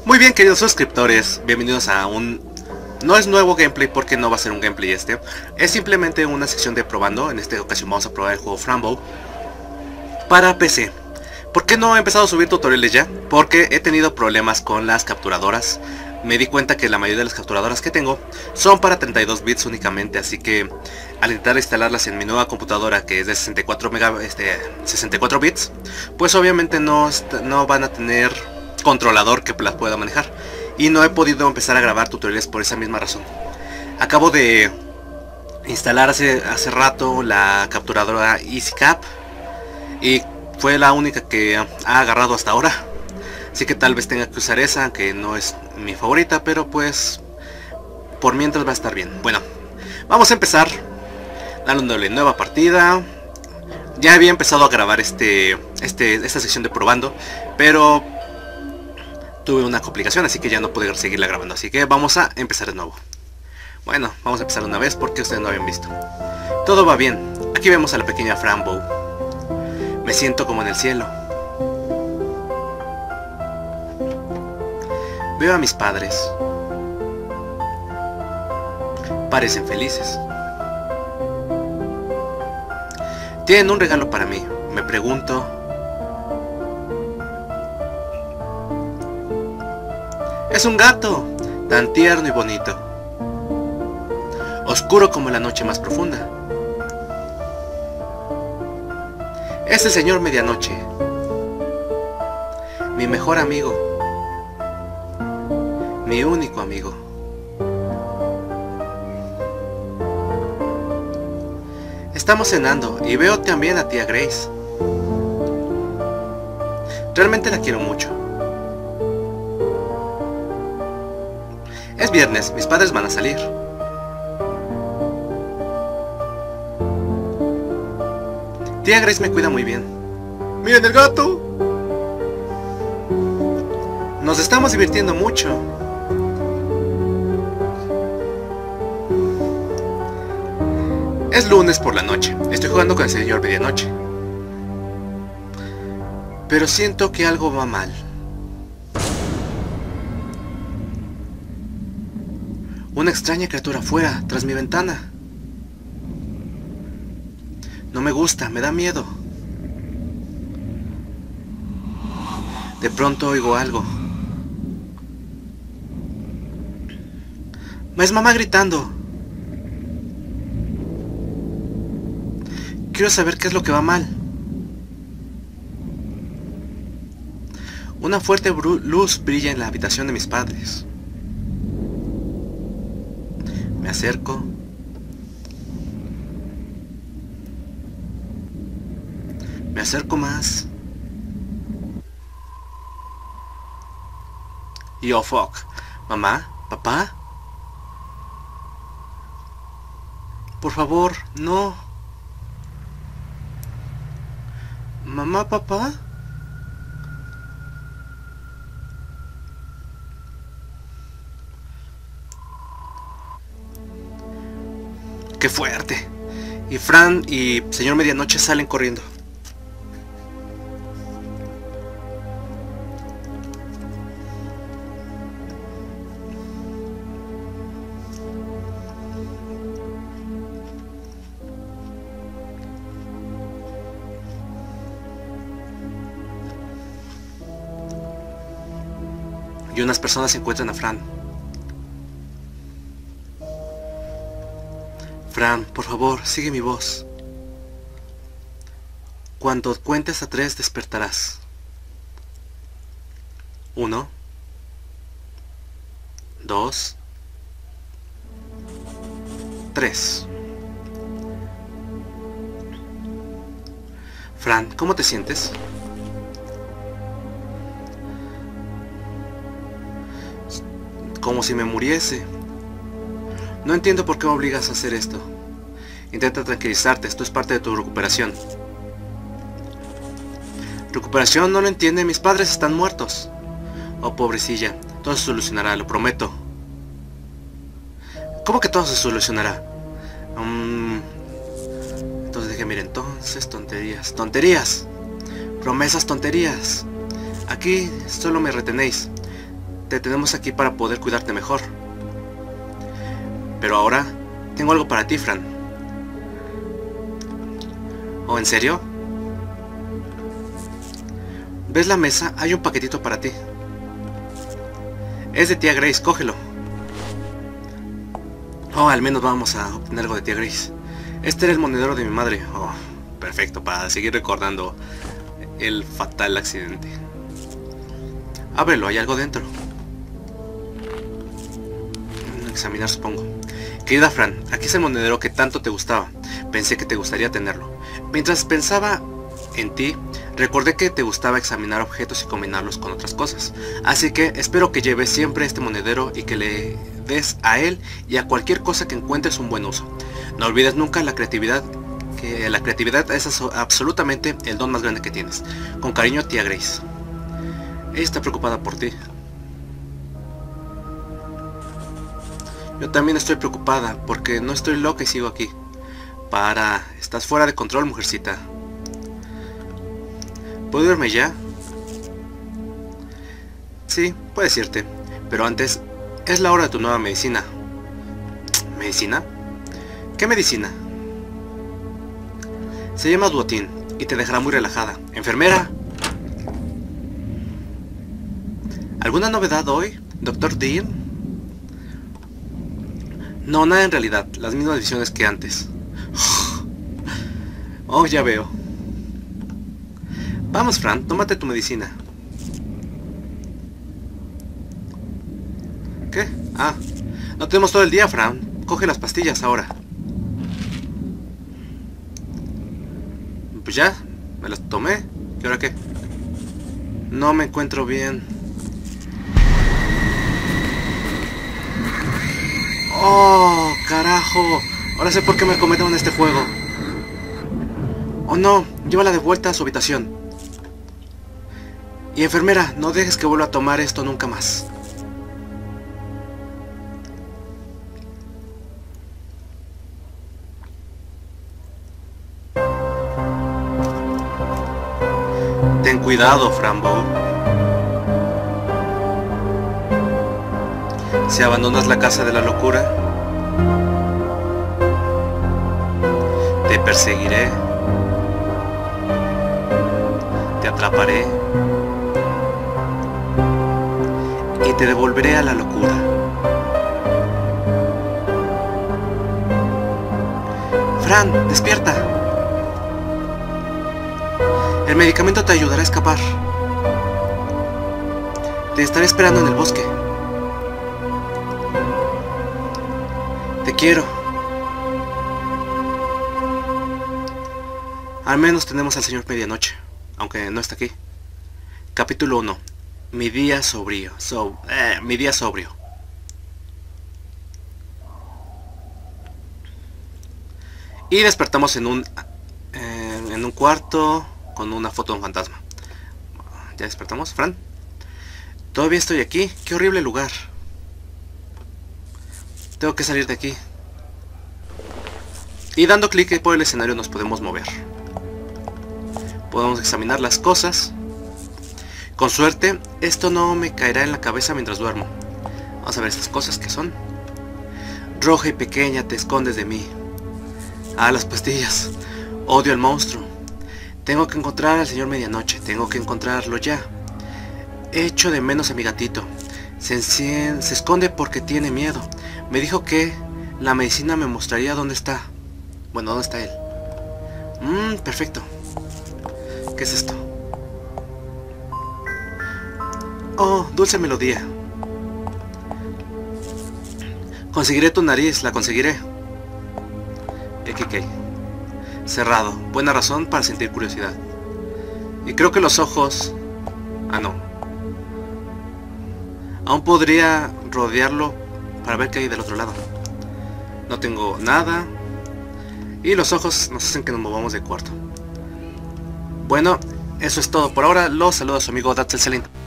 Muy bien, queridos suscriptores, bienvenidos a un... No es nuevo gameplay porque no va a ser un gameplay este. Es simplemente una sección de probando. En esta ocasión vamos a probar el juego Frambow para PC. ¿Por qué no he empezado a subir tutoriales ya? Porque he tenido problemas con las capturadoras. Me di cuenta que la mayoría de las capturadoras que tengo son para 32 bits únicamente, así que al intentar instalarlas en mi nueva computadora, que es de 64 bits, pues obviamente no van a tener controlador que las pueda manejar. Y no he podido empezar a grabar tutoriales por esa misma razón. Acabo de instalar hace rato la capturadora EasyCap y fue la única que ha agarrado hasta ahora. Así que tal vez tenga que usar esa, que no es mi favorita, pero pues por mientras va a estar bien. Bueno, vamos a empezar dándole nueva partida. Ya había empezado a grabar esta sección de probando, pero tuve una complicación, así que ya no pude seguirla grabando. Así que vamos a empezar de nuevo. Bueno, vamos a empezar una vez porque ustedes no habían visto. Todo va bien. Aquí vemos a la pequeña Frambow. Me siento como en el cielo. Veo a mis padres. Parecen felices. Tienen un regalo para mí. Me pregunto... Es un gato, tan tierno y bonito. Oscuro como la noche más profunda. Es el señor Medianoche. Mi mejor amigo. Mi único amigo. Estamos cenando y veo también a tía Grace. Realmente la quiero mucho. Es viernes, mis padres van a salir. Tía Grace me cuida muy bien. ¡Miren el gato! Nos estamos divirtiendo mucho. Es lunes por la noche. Estoy jugando con el señor Medianoche. Pero siento que algo va mal. Una extraña criatura afuera, tras mi ventana. No me gusta, me da miedo. De pronto oigo algo. Es mamá gritando. Quiero saber qué es lo que va mal. Una fuerte luz brilla en la habitación de mis padres. Me acerco. Me acerco más. Y oh fuck. ¿Mamá? ¿Papá? Por favor, no. ¿Mamá, papá? ¡Qué fuerte! Y Fran y señor Medianoche salen corriendo. Y unas personas encuentran a Fran. Fran, por favor, sigue mi voz. Cuando cuentes a 3 despertarás. 1, 2, 3. Fran, ¿cómo te sientes? Como si me muriese. No entiendo por qué me obligas a hacer esto. Intenta tranquilizarte, esto es parte de tu recuperación. ¿Recuperación? No lo entiende, mis padres están muertos. Oh, pobrecilla, todo se solucionará, lo prometo. ¿Cómo que todo se solucionará? Entonces dije, mire, entonces tonterías. ¡Tonterías! Promesas, tonterías. Aquí solo me retenéis. te tenemos aquí para poder cuidarte mejor. Pero ahora tengo algo para ti, Fran. ¿Oh, en serio? ¿Ves la mesa? Hay un paquetito para ti. Es de tía Grace, cógelo. Oh, al menos vamos a obtener algo de tía Grace. Este era el monedero de mi madre. Oh, perfecto, para seguir recordando el fatal accidente. Ábrelo, hay algo dentro. Examinar, supongo. Querida Fran, aquí es el monedero que tanto te gustaba. Pensé que te gustaría tenerlo. Mientras pensaba en ti, recordé que te gustaba examinar objetos y combinarlos con otras cosas. Así que espero que lleves siempre este monedero y que le des a él y a cualquier cosa que encuentres un buen uso. No olvides nunca la creatividad, que la creatividad es absolutamente el don más grande que tienes. Con cariño, tía Grace. Ella está preocupada por ti. Yo también estoy preocupada porque no estoy loca y sigo aquí. Estás fuera de control, mujercita. ¿Puedo irme ya? Sí, puedes irte. Pero antes, es la hora de tu nueva medicina. ¿Medicina? ¿Qué medicina? Se llama Duotin y te dejará muy relajada. ¡Enfermera! ¿Alguna novedad hoy, Dr. Dean? No, nada en realidad. Las mismas decisiones que antes. Oh, ya veo. Vamos, Fran, tómate tu medicina. ¿Qué? Ah, no tenemos todo el día, Fran. Coge las pastillas ahora. Pues ya, me las tomé. ¿Y ahora qué? No me encuentro bien. ¡Oh, carajo! Ahora sé por qué me cometieron este juego. ¡Oh, no! Llévala de vuelta a su habitación. Y enfermera, no dejes que vuelva a tomar esto nunca más. Ten cuidado, Frambo. Si abandonas la casa de la locura, te perseguiré, te atraparé y te devolveré a la locura. Fran, despierta. El medicamento te ayudará a escapar. Te estaré esperando en el bosque. Te quiero. Al menos tenemos al señor Medianoche, aunque no está aquí. Capítulo 1. Mi día sobrio. Mi día sobrio. Y despertamos en un cuarto con una foto de un fantasma. ¿Ya despertamos, Fran? Todavía estoy aquí. Qué horrible lugar. Tengo que salir de aquí. Y dando clic por el escenario nos podemos mover. Podemos examinar las cosas. Con suerte, esto no me caerá en la cabeza mientras duermo. Vamos a ver estas cosas que son. Roja y pequeña, te escondes de mí. Ah, las pastillas. Odio al monstruo. Tengo que encontrar al señor Medianoche. Tengo que encontrarlo ya. Echo de menos a mi gatito. Se esconde porque tiene miedo. Me dijo que la medicina me mostraría dónde está. Bueno, ¿dónde está él? Perfecto. ¿Qué es esto? Oh, dulce melodía. Conseguiré tu nariz, la conseguiré. XK. Cerrado. Buena razón para sentir curiosidad. Y creo que los ojos... Ah, no. Aún podría rodearlo para ver qué hay del otro lado. No tengo nada. Y los ojos nos hacen que nos movamos de cuarto. Bueno, eso es todo por ahora. Los saluda su amigo Datselselin.